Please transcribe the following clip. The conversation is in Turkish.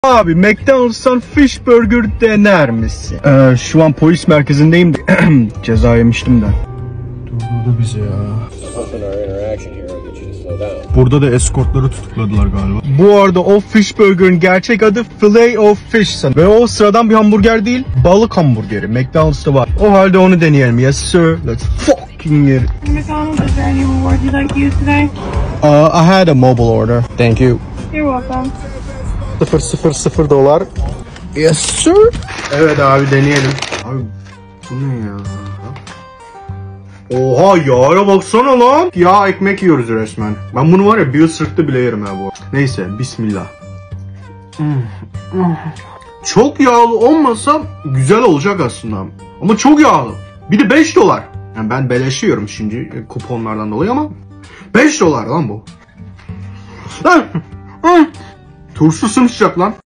Abi McDonald's'tan fish burger dener misin? Şu an polis merkezindeyim. Ceza yemiştim de. Durdurdu bizi ya. Burada da eskortları tutukladılar galiba. Bu arada o fish burger'ın gerçek adı Fillet of Fish. Ve o sıradan bir hamburger değil, balık hamburgeri. McDonald's'ta var. O halde onu deneyelim. Yes sir. Let's fucking get it. McDonald's, is there any reward you'd like to use today? I had a mobile order. Thank you. You're welcome. $000. Yes sir. Evet abi deneyelim. Abi bu ne ya? Oha yağına baksana lan. Yağ ekmek yiyoruz resmen. Ben bunu var ya bir ısırıkta bile yerim ha bu. Neyse bismillah. Çok yağlı olmasa güzel olacak aslında. Ama çok yağlı. Bir de $5. Yani ben beleş yiyorum şimdi kuponlardan dolayı ama $5 lan bu. Turşu sımsıcak lan.